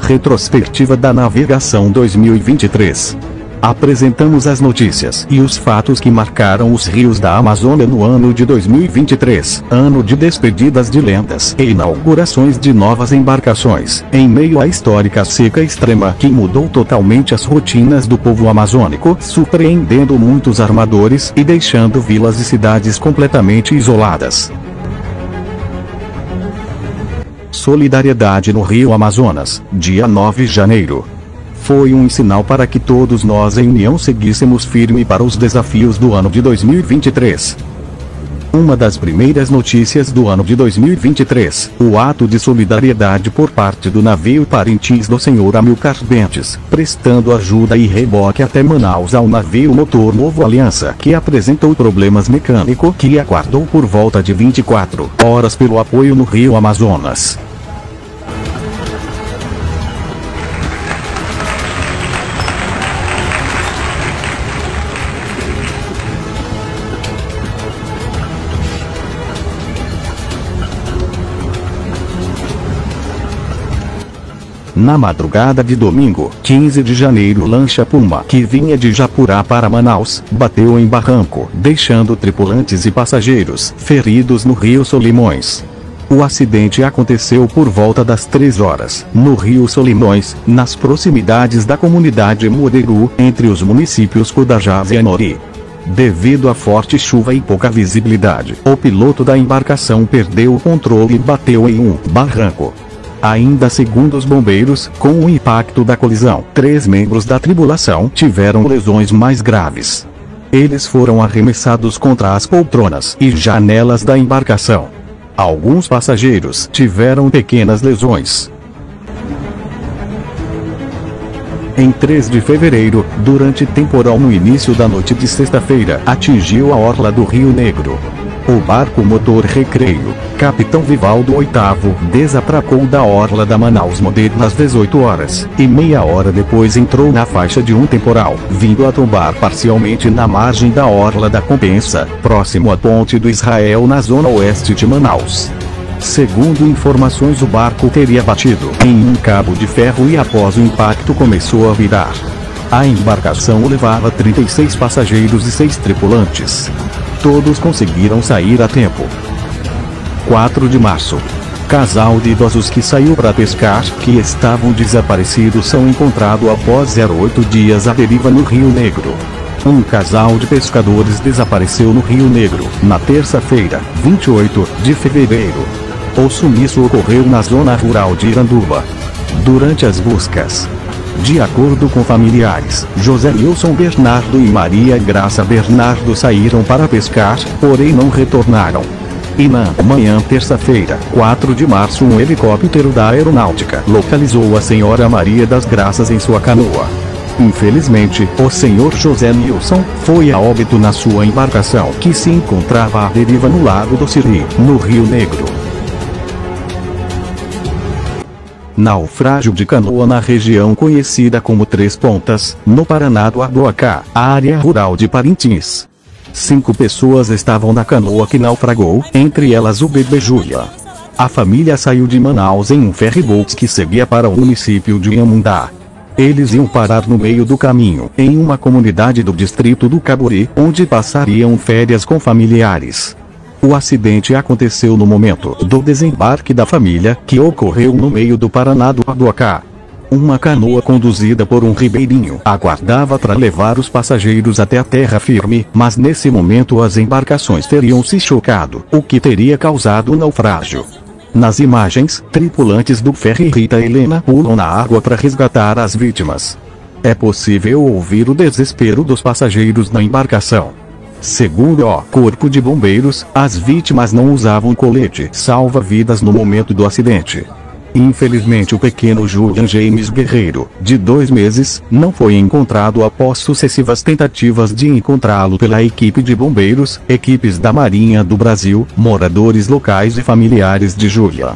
Retrospectiva da navegação 2023. Apresentamos as notícias e os fatos que marcaram os rios da Amazônia no ano de 2023, ano de despedidas de lendas e inaugurações de novas embarcações, em meio à histórica seca extrema que mudou totalmente as rotinas do povo amazônico, surpreendendo muitos armadores e deixando vilas e cidades completamente isoladas. Solidariedade no Rio Amazonas, dia 9 de janeiro. Foi um sinal para que todos nós em união seguíssemos firme para os desafios do ano de 2023. Uma das primeiras notícias do ano de 2023, o ato de solidariedade por parte do navio Parintins do Sr. Amilcar Bentes, prestando ajuda e reboque até Manaus ao navio motor Novo Aliança, que apresentou problemas mecânicos que aguardou por volta de 24 horas pelo apoio no Rio Amazonas. Na madrugada de domingo, 15 de janeiro, lancha Puma, que vinha de Japurá para Manaus, bateu em barranco, deixando tripulantes e passageiros feridos no Rio Solimões. O acidente aconteceu por volta das 3 horas, no Rio Solimões, nas proximidades da comunidade Mureru, entre os municípios Codajás e Anori. Devido à forte chuva e pouca visibilidade, o piloto da embarcação perdeu o controle e bateu em um barranco. Ainda segundo os bombeiros, com o impacto da colisão, 3 membros da tripulação tiveram lesões mais graves. Eles foram arremessados contra as poltronas e janelas da embarcação. Alguns passageiros tiveram pequenas lesões. Em 3 de fevereiro, durante temporal no início da noite de sexta-feira, atingiu a orla do Rio Negro. O barco motor Recreio, Capitão Vivaldo VIII, desatracou da orla da Manaus Moderna às 18 horas, e meia hora depois entrou na faixa de um temporal, vindo a tombar parcialmente na margem da orla da Compensa, próximo à Ponte do Israel na zona oeste de Manaus. Segundo informações, o barco teria batido em um cabo de ferro e após o impacto começou a virar. A embarcação levava 36 passageiros e 6 tripulantes. Todos conseguiram sair a tempo. 4 de março. Casal de idosos que saiu para pescar, que estavam desaparecidos, são encontrados após 08 dias à deriva no Rio Negro. Um casal de pescadores desapareceu no Rio Negro, na terça-feira, 28 de fevereiro. O sumiço ocorreu na zona rural de Iranduba. Durante as buscas, de acordo com familiares, José Wilson Bernardo e Maria Graça Bernardo saíram para pescar, porém não retornaram. E na manhã terça-feira, 4 de março, um helicóptero da aeronáutica localizou a senhora Maria das Graças em sua canoa. Infelizmente, o senhor José Wilson foi a óbito na sua embarcação, que se encontrava à deriva no Lago do Siri, no Rio Negro. Naufrágio de canoa na região conhecida como Três Pontas, no Paraná do Arboacá, área rural de Parintins. 5 pessoas estavam na canoa que naufragou, entre elas o bebê Júlia. A família saiu de Manaus em um ferryboat que seguia para o município de Inhamundá. Eles iam parar no meio do caminho, em uma comunidade do distrito do Caburi, onde passariam férias com familiares. O acidente aconteceu no momento do desembarque da família, que ocorreu no meio do Paraná do Arboacá. Uma canoa conduzida por um ribeirinho aguardava para levar os passageiros até a terra firme, mas nesse momento as embarcações teriam se chocado, o que teria causado o naufrágio. Nas imagens, tripulantes do ferry Rita Helena pulam na água para resgatar as vítimas. É possível ouvir o desespero dos passageiros na embarcação. Segundo o Corpo de Bombeiros, as vítimas não usavam colete salva-vidas no momento do acidente. Infelizmente, o pequeno Julian James Guerreiro, de 2 meses, não foi encontrado após sucessivas tentativas de encontrá-lo pela equipe de bombeiros, equipes da Marinha do Brasil, moradores locais e familiares de Julian.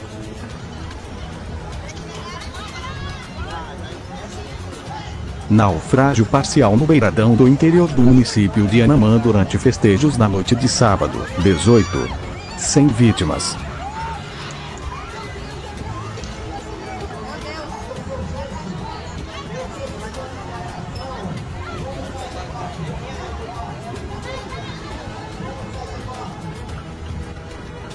Naufrágio parcial no beiradão do interior do município de Anamã durante festejos na noite de sábado, 18. Sem vítimas.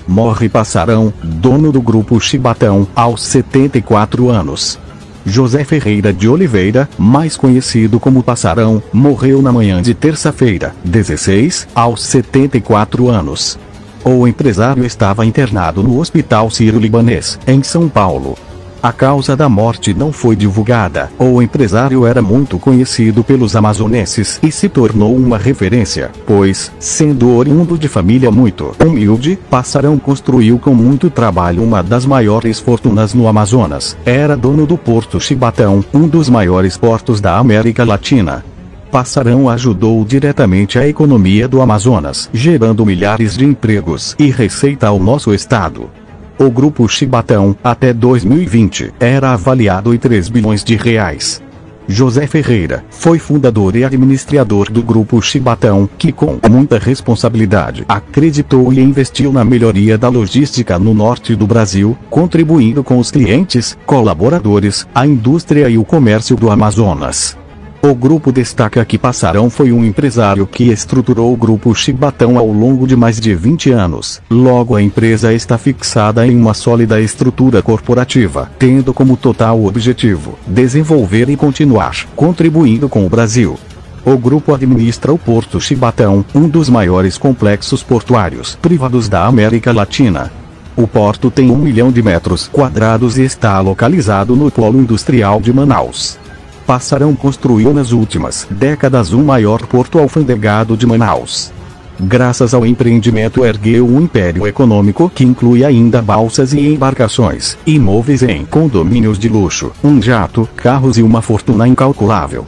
Morre Passarão, dono do grupo Chibatão, aos 74 anos. José Ferreira de Oliveira, mais conhecido como Passarão, morreu na manhã de terça-feira, 16, aos 74 anos. O empresário estava internado no Hospital Sírio-Libanês, em São Paulo. A causa da morte não foi divulgada. O empresário era muito conhecido pelos amazonenses e se tornou uma referência, pois, sendo oriundo de família muito humilde, Passarão construiu com muito trabalho uma das maiores fortunas no Amazonas. Era dono do Porto Chibatão, um dos maiores portos da América Latina. Passarão ajudou diretamente a economia do Amazonas, gerando milhares de empregos e receita ao nosso estado. O grupo Chibatão, até 2020, era avaliado em 3 bilhões de reais. José Ferreira foi fundador e administrador do grupo Chibatão, que com muita responsabilidade acreditou e investiu na melhoria da logística no norte do Brasil, contribuindo com os clientes, colaboradores, a indústria e o comércio do Amazonas. O grupo destaca que Passarão foi um empresário que estruturou o grupo Chibatão ao longo de mais de 20 anos. Logo, a empresa está fixada em uma sólida estrutura corporativa, tendo como total objetivo desenvolver e continuar contribuindo com o Brasil. O grupo administra o Porto Chibatão, um dos maiores complexos portuários privados da América Latina. O porto tem 1 milhão de metros quadrados e está localizado no polo industrial de Manaus. Passarão construiu nas últimas décadas o maior porto alfandegado de Manaus. Graças ao empreendimento ergueu um império econômico que inclui ainda balsas e embarcações, imóveis em condomínios de luxo, um jato, carros e uma fortuna incalculável.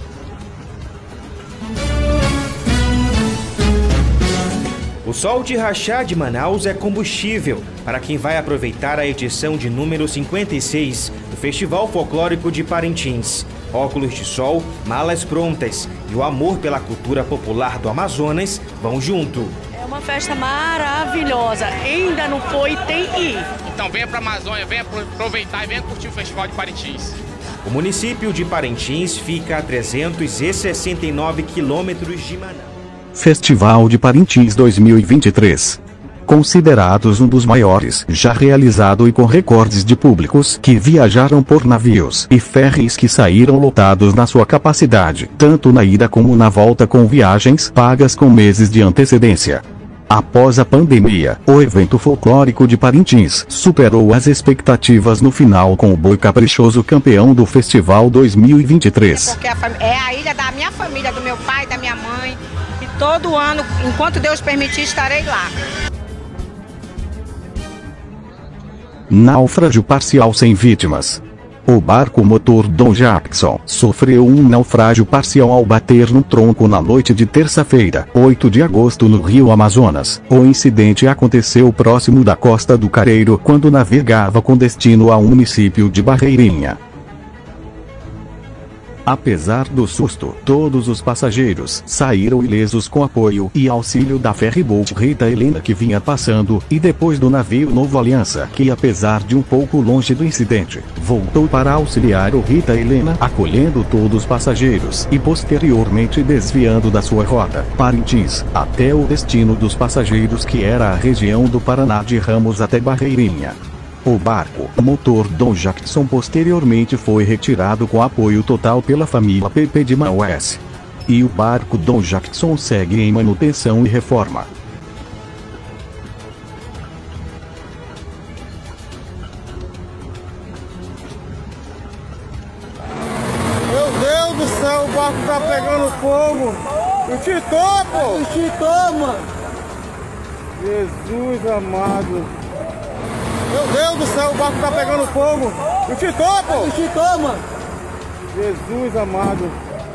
O Sol de Rachá de Manaus é combustível para quem vai aproveitar a edição de número 56 do Festival Folclórico de Parintins. Óculos de sol, malas prontas e o amor pela cultura popular do Amazonas vão junto. É uma festa maravilhosa, ainda não foi, tem que ir. Então venha para a Amazônia, venha aproveitar e venha curtir o Festival de Parintins. O município de Parintins fica a 369 quilômetros de Manaus. Festival de Parintins 2023. Considerados um dos maiores já realizado e com recordes de públicos que viajaram por navios e ferries que saíram lotados na sua capacidade, tanto na ida como na volta, com viagens pagas com meses de antecedência. Após a pandemia, o evento folclórico de Parintins superou as expectativas no final com o Boi Caprichoso campeão do Festival 2023. Porque é a ilha da minha família, do meu pai, da minha mãe, e todo ano, enquanto Deus permitir, estarei lá. Naufrágio parcial sem vítimas. O barco motor Dom Jackson sofreu um naufrágio parcial ao bater no tronco na noite de terça-feira, 8 de agosto, no Rio Amazonas. O incidente aconteceu próximo da Costa do Careiro quando navegava com destino ao município de Barreirinha. Apesar do susto, todos os passageiros saíram ilesos com apoio e auxílio da ferryboat Rita Helena, que vinha passando, e depois do navio Novo Aliança, que apesar de um pouco longe do incidente, voltou para auxiliar o Rita Helena, acolhendo todos os passageiros e posteriormente desviando da sua rota, Parintins, até o destino dos passageiros, que era a região do Paraná de Ramos até Barreirinha. O barco motor Dom Jackson posteriormente foi retirado com apoio total pela família PP de Maués. E o barco Dom Jackson segue em manutenção e reforma. Meu Deus do céu, o barco tá pegando fogo! Enchitou, pô! Enchitou, mano! Jesus amado! Meu Deus do céu, o barco tá pegando fogo! Enchitou, pô! Enchitou, mano! Jesus amado!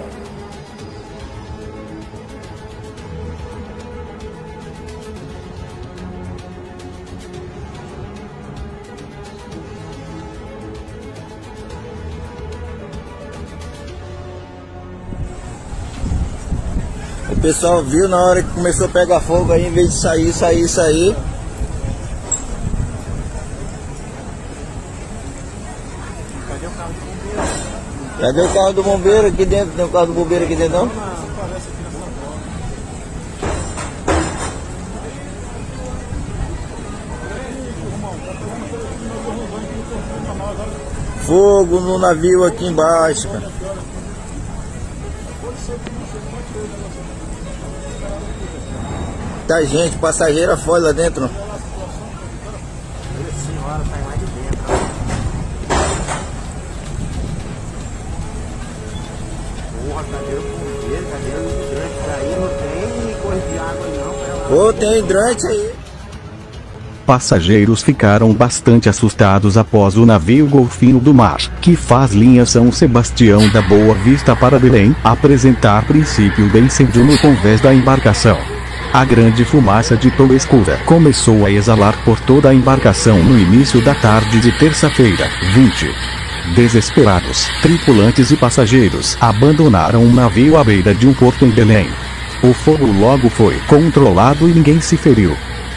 O pessoal viu na hora que começou a pegar fogo aí, em vez de sair. Cadê o carro do bombeiro aqui dentro? Tem um carro do bombeiro aqui dentro, não? fogo no navio aqui embaixo, cara. Tá gente, passageira fora lá dentro. Senhora, sai lá de dentro. Porra, cadeira com ele, cadeira de hidrante. Aí não tem coisa de água não. Pô, tem hidrante aí. Passageiros ficaram bastante assustados após o navio Golfinho do Mar, que faz linha São Sebastião da Boa Vista para Belém, apresentar princípio de incêndio no convés da embarcação. A grande fumaça de toa escura começou a exalar por toda a embarcação no início da tarde de terça-feira, 20. Desesperados, tripulantes e passageiros abandonaram o navio à beira de um porto em Belém. O fogo logo foi controlado e ninguém se feriu.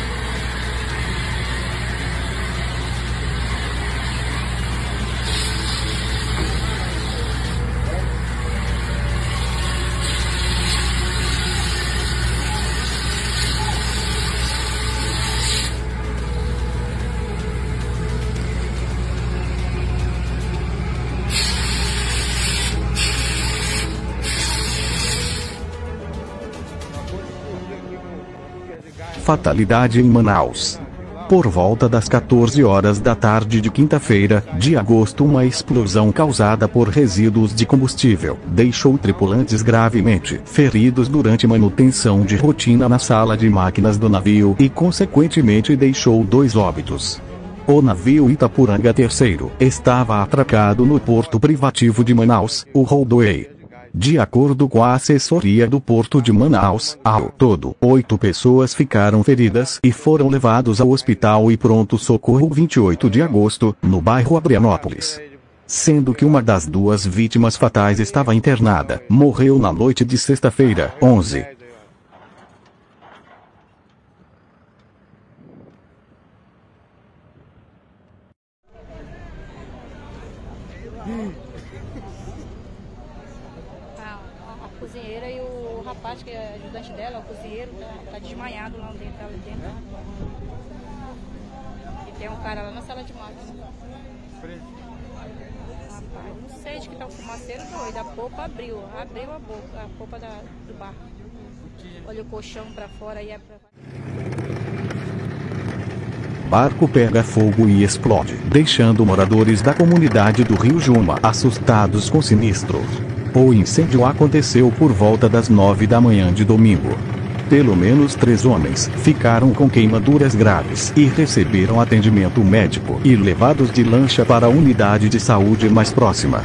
Fatalidade em Manaus. Por volta das 14 horas da tarde de quinta-feira, de agosto, uma explosão causada por resíduos de combustível deixou tripulantes gravemente feridos durante manutenção de rotina na sala de máquinas do navio e, consequentemente, deixou 2 óbitos. O navio Itapuranga III estava atracado no porto privativo de Manaus, o Roadway. De acordo com a assessoria do Porto de Manaus, ao todo, 8 pessoas ficaram feridas e foram levados ao hospital e pronto-socorro 28 de agosto, no bairro Adrianópolis. Sendo que uma das 2 vítimas fatais estava internada, morreu na noite de sexta-feira, 11. A cozinheira e o rapaz que é ajudante dela, o cozinheiro, tá desmaiado lá dentro. E tem um cara lá na sala de máquina. Rapaz, não sei de que tá o fumaceiro doido. A polpa abriu a boca, a polpa do barco. Olha o colchão pra fora e Barco pega fogo e explode, deixando moradores da comunidade do Rio Juma assustados com sinistro. O incêndio aconteceu por volta das 9 da manhã de domingo. Pelo menos 3 homens ficaram com queimaduras graves e receberam atendimento médico e levados de lancha para a unidade de saúde mais próxima.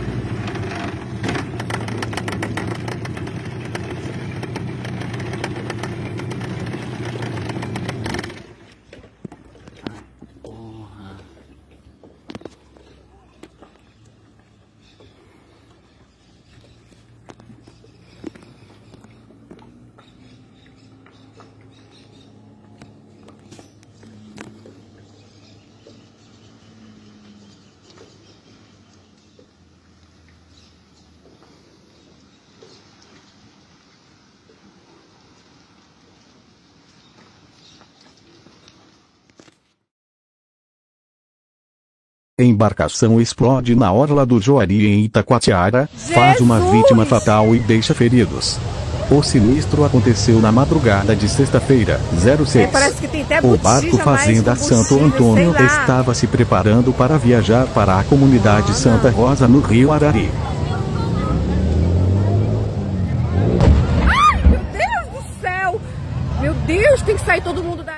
Embarcação explode na orla do Joari em Itacoatiara, faz uma vítima fatal e deixa feridos. O sinistro aconteceu na madrugada de sexta-feira, 06. O barco Fazenda Santo Antônio estava se preparando para viajar para a comunidade Santa Rosa no Rio Arari. Ai, meu Deus do céu! Meu Deus, tem que sair todo mundo da...